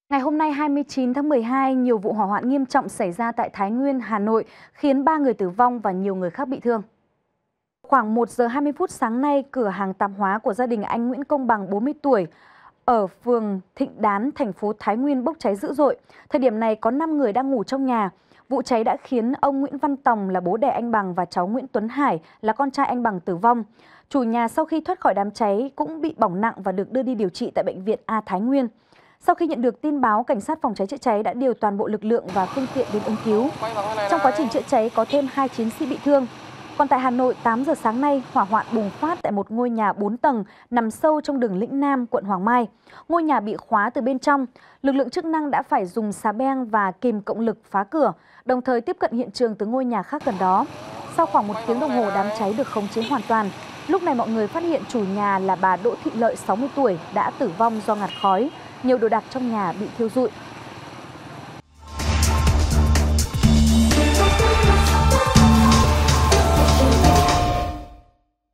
Ngày hôm nay 29 tháng 12, nhiều vụ hỏa hoạn nghiêm trọng xảy ra tại Thái Nguyên, Hà Nội, khiến 3 người tử vong và nhiều người khác bị thương. Khoảng 1 giờ 20 phút sáng nay, cửa hàng tạp hóa của gia đình anh Nguyễn Công Bằng, 40 tuổi, ở phường Thịnh Đán, thành phố Thái Nguyên bốc cháy dữ dội. Thời điểm này có 5 người đang ngủ trong nhà. Vụ cháy đã khiến ông Nguyễn Văn Tòng là bố đẻ anh Bằng và cháu Nguyễn Tuấn Hải là con trai anh Bằng tử vong. Chủ nhà sau khi thoát khỏi đám cháy cũng bị bỏng nặng và được đưa đi điều trị tại Bệnh viện A Thái Nguyên. Sau khi nhận được tin báo, cảnh sát phòng cháy chữa cháy đã điều toàn bộ lực lượng và phương tiện đến ứng cứu. Trong quá trình chữa cháy có thêm 2 chiến sĩ bị thương. Còn tại Hà Nội, 8 giờ sáng nay, hỏa hoạn bùng phát tại một ngôi nhà 4 tầng nằm sâu trong đường Lĩnh Nam, quận Hoàng Mai. Ngôi nhà bị khóa từ bên trong. Lực lượng chức năng đã phải dùng xà beng và kìm cộng lực phá cửa, đồng thời tiếp cận hiện trường từ ngôi nhà khác gần đó. Sau khoảng 1 tiếng đồng hồ, đám cháy được khống chế hoàn toàn. Lúc này mọi người phát hiện chủ nhà là bà Đỗ Thị Lợi, 60 tuổi, đã tử vong do ngạt khói. Nhiều đồ đạc trong nhà bị thiêu rụi.